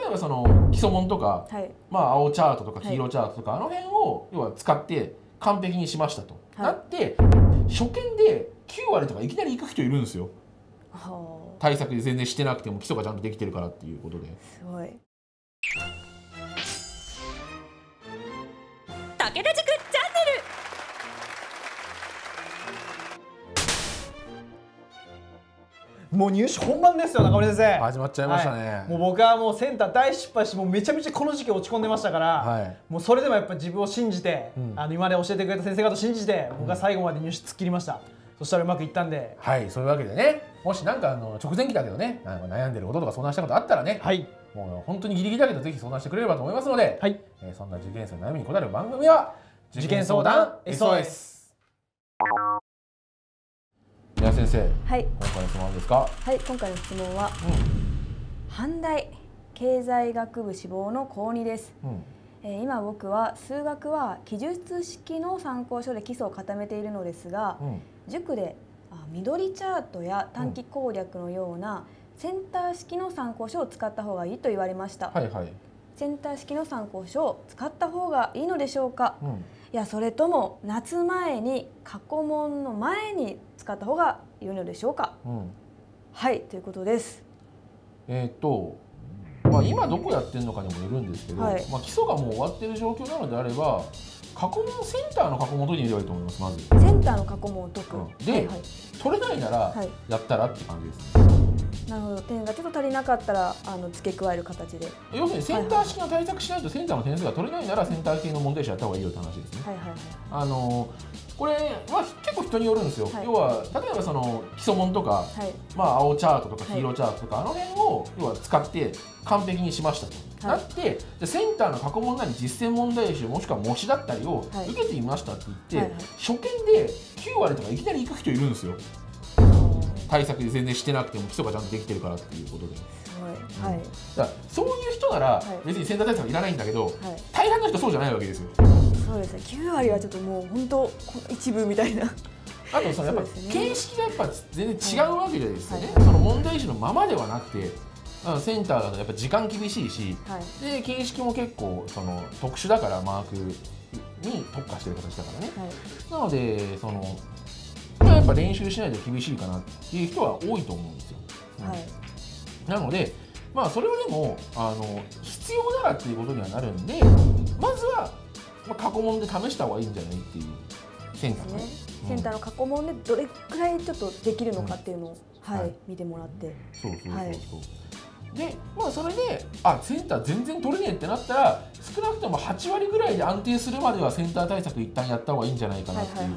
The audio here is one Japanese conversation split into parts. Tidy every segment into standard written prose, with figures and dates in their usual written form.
えばその基礎問とか、 はい、 まあ青チャートとか黄色チャートとか、あの辺を要は使って完璧にしましたと、なって初見で9割とかいきなり行く人いるんですよ。対策で全然してなくても基礎がちゃんとできてるからっていうことで。 すごい。 武田塾チャンネル。 もう入試本番ですよ、中森先生。 始まっちゃいましたね。 もう僕はもうセンター大失敗して、もうめちゃめちゃこの時期落ち込んでましたから、もうそれでもやっぱ自分を信じて、今まで教えてくれた先生方を信じて、僕は最後まで入試突っ切りました。そしたらうまくいったんで。 はい、そういうわけでね、もしなんか直前期だけどね、悩んでることとか相談したことあったらね、もう本当にギリギリだけどぜひ相談してくれればと思いますので、そんな受験生の悩みに答える番組は受験相談 SOS。宮先生、今回の質問ですか？ はい、今回の質問は、阪大経済学部志望の高2です。今僕は数学は記述式の参考書で基礎を固めているのですが、塾で緑チャートや短期攻略のようなセンター式の参考書を使った方がいいと言われました。センター式の参考書を使った方がいいのでしょうか？いや、それとも夏前に過去問の前に使った方がいいのでしょうか？はい、ということです。 まあ今どこやってるのかにもよるんですけど、まあ基礎がもう終わってる状況なのであれば、過去問センターの過去問を解いてみればいいと思います。まずセンターの過去問を解く、 で、取れないならやったらって感じです。 なるほど。点がちょっと足りなかったら付け加える形で、 要するにセンター式の対策しないとセンターの点数が取れないならセンター系の問題集やった方がいいよって話ですね。これは結構人によるんですよ。要は例えばその基礎問とか、まあ青チャートとか黄色チャートとか、あの辺を要は使って完璧にしましたと、なってセンターの過去問なり実践問題集もしくは模試だったりを受けてみましたって言って、初見で9割とかいきなり行く人いるんですよ。対策で全然してなくても基礎がちゃんとできてるからっていうことで。だからそういう人なら別にセンター対策いらないんだけど、大半の人そうじゃないわけですよ。 そうですね。9割はちょっともう本当一部みたいな。 あとそのやっぱ形式がやっぱ全然違うわけですよね。その問題集のままではなくて、センターだとやっぱ時間厳しいし、で形式も結構その特殊だからマークに特化してる形だからね。なのでそのやっぱ練習しないと厳しいかなっていう人は多いと思うんですよ。なのでまあそれはでも必要ならっていうことにはなるんで、まずは過去問で試した方がいいんじゃないっていうセンターね。 センターの過去問でどれくらいちょっとできるのかっていうのを見てもらって。でまあそれでセンター全然取れねえってなったら、少なくとも8割ぐらいで安定するまではセンター対策一旦やった方がいいんじゃないかなっていう。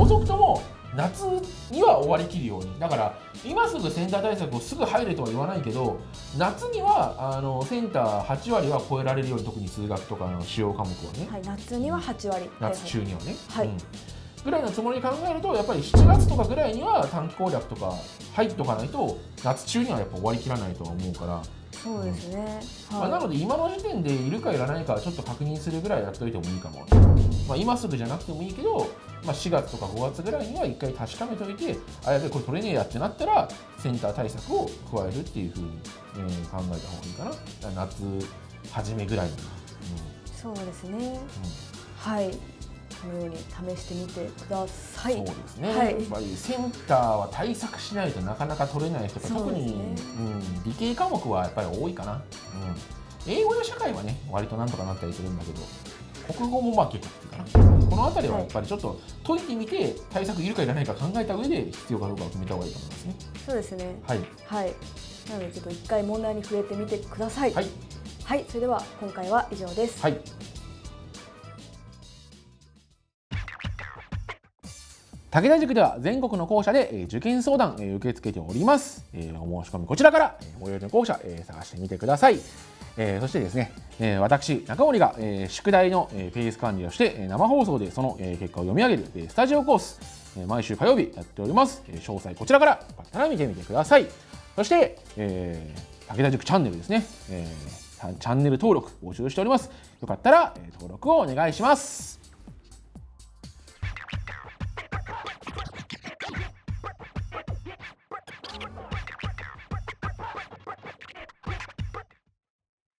遅くとも夏には終わりきるように。だから今すぐセンター対策をすぐ入れとは言わないけど、夏にはセンター8割は超えられるように、特に数学とかの主要科目はね、 夏には8割、 夏中にはね、ぐらいのつもりに考えると、やっぱり7月とかぐらいには短期攻略とか入っておかないと夏中にはやっぱ終わりきらないとは思うから。 そうですね。 なので今の時点でいるかいらないかはちょっと確認するぐらいやっといてもいいかも。今すぐじゃなくてもいいけど、4月とか5月ぐらいには1回確かめておいて、やべえこれ取れねえやってなったらセンター対策を加えるっていうふうに、考えた方がいいかな。夏初めぐらいに。 そうですね。はい。このように試してみてください。 そうですね。やっぱりセンターは対策しないとなかなか取れない人が、特に、理系科目はやっぱり多いかな。英語や社会はね割となんとかなったりするんだけど、国語も結構かな。この辺りはやっぱりちょっと解いてみて対策いるかいらないか考えた上で必要かどうかを決めた方がいいと思いますね。 そうですね。なのでちょっと一回問題に触れてみてください。それでは今回は以上です。 武田塾では全国の校舎で受験相談受け付けております。お申し込みこちらから最寄りの校舎探してみてください。そしてですね、私中森が宿題のペース管理をして生放送でその結果を読み上げるスタジオコース、毎週火曜日やっております。詳細こちらからよかったら見てみてください。そして武田塾チャンネルですね、チャンネル登録募集しております。よかったら登録をお願いします。